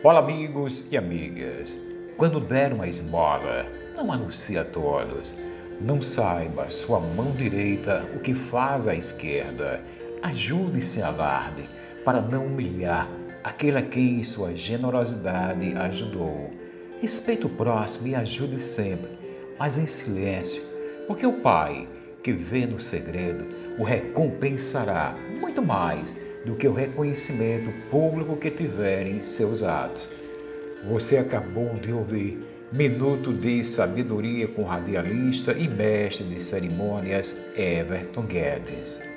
Olá, amigos e amigas. Quando der uma esmola, não anuncie a todos. Não saiba sua mão direita o que faz a esquerda. Ajude sem alarde, para não humilhar aquele a quem sua generosidade ajudou. Respeite o próximo e ajude sempre, mas em silêncio, porque o Pai, que vê no segredo, o recompensará muito mais do que o reconhecimento público que tiver em seus atos. Você acabou de ouvir Minuto de Sabedoria com o radialista e mestre de cerimônias Everton Guedes.